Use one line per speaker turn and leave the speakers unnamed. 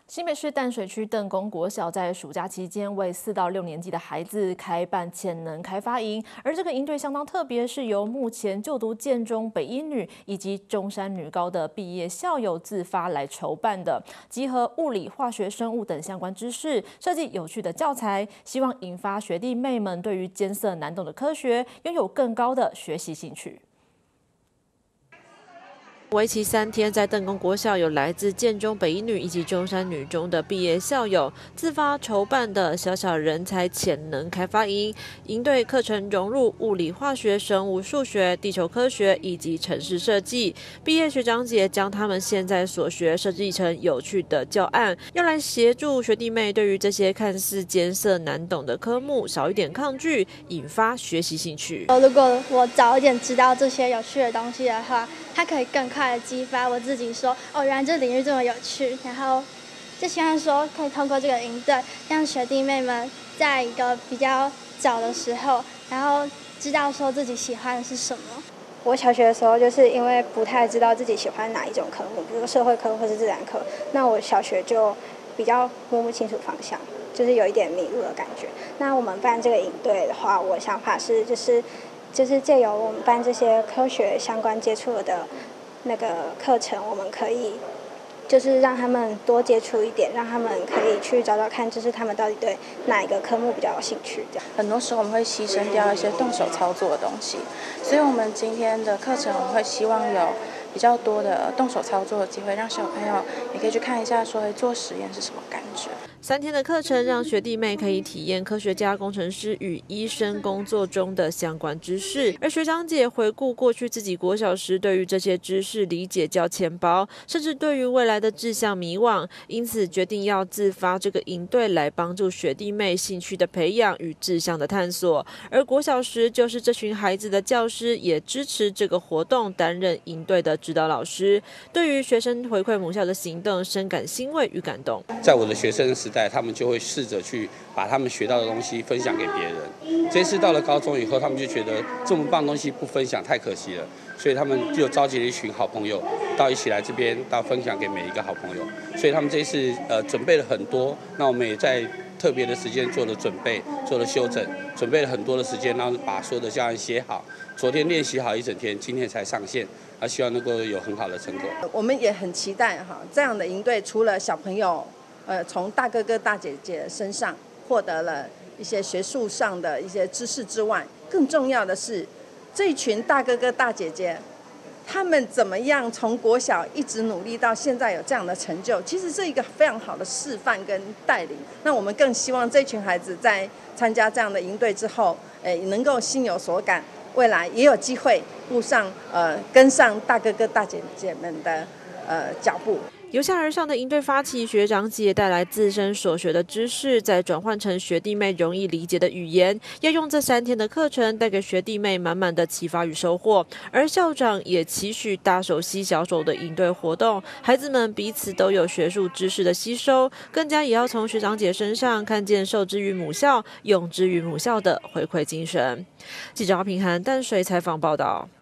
新北市淡水区邓公国小在暑假期间为4到6年级的孩子开办潜能开发营，而这个营队相当特别，是由目前就读建中北一女以及中山女高的毕业校友自发来筹办的，集合物理、化学、生物等相关知识，设计有趣的教材，希望引发学弟妹们对于艰涩难懂的科学拥有更高的学习兴趣。为期3天，在邓公国小有来自建中北一女以及中山女中的毕业校友自发筹办的小小人才潜能开发营。营队课程融入物理、化学、生物、数学、地球科学以及城市设计。毕业学长姐将他们现在所学设计成有趣的教案，要来协助学弟妹对于这些看似艰涩难懂的科目少一点抗拒，引发学习兴趣。
如果我早一点知道这些有趣的东西的话，它可以更快的激发我自己说，原来这领域这么有趣，然后就希望说可以通过这个营队，让学弟妹们在一个比较早的时候，然后知道说自己喜欢的是什么。我小学的时候就是因为不太知道自己喜欢哪一种科目，比如说社会科或是自然科，那我小学就比较摸不清楚方向，就是有一点迷路的感觉。那我们办这个营队的话，我想法是就是借由我们办这些科学相关接触的那个课程，我们可以就是让他们多接触一点，让他们可以去找找看，就是他们到底对哪一个科目比较有兴趣。这样
很多时候我们会牺牲掉一些动手操作的东西，所以我们今天的课程我们会希望有比较多的动手操作的机会，让小朋友也可以去看一下说做实验是什么感觉。
3天的课程让学弟妹可以体验科学家、工程师与医生工作中的相关知识，而学长姐回顾过去自己国小时对于这些知识理解较浅薄，甚至对于未来的志向迷惘，因此决定要自发这个营队来帮助学弟妹兴趣的培养与志向的探索。而国小时就是这群孩子的教师也支持这个活动，担任营队的指导老师，对于学生回馈母校的行动深感欣慰与感动。
在我的学生时代，他们就会试着去把他们学到的东西分享给别人。这次到了高中以后，他们就觉得这么棒的东西不分享太可惜了，所以他们就召集了一群好朋友，一起来这边，到分享给每一个好朋友。所以他们这次准备了很多，那我们也在特别的时间做了准备，做了修整，准备了很多的时间，然后把所有的教案写好。昨天练习好一整天，今天才上线，希望能够有很好的成果。
我们也很期待这样的营队，除了小朋友从大哥哥大姐姐身上获得了一些学术上的一些知识之外，更重要的是这一群大哥哥大姐姐他们怎么样从国小一直努力到现在有这样的成就，其实是一个非常好的示范跟带领。那我们更希望这群孩子在参加这样的营队之后，能够心有所感，未来也有机会跟上大哥哥大姐姐们的脚步。
由下而上的营队发起，学长姐带来自身所学的知识，再转换成学弟妹容易理解的语言，要用这3天的课程带给学弟妹满满的启发与收获。而校长也期许大手吸小手的营队活动，孩子们彼此都有学术知识的吸收，更加也要从学长姐身上看见受之于母校、用之于母校的回馈精神。记者阿平涵淡水采访报道。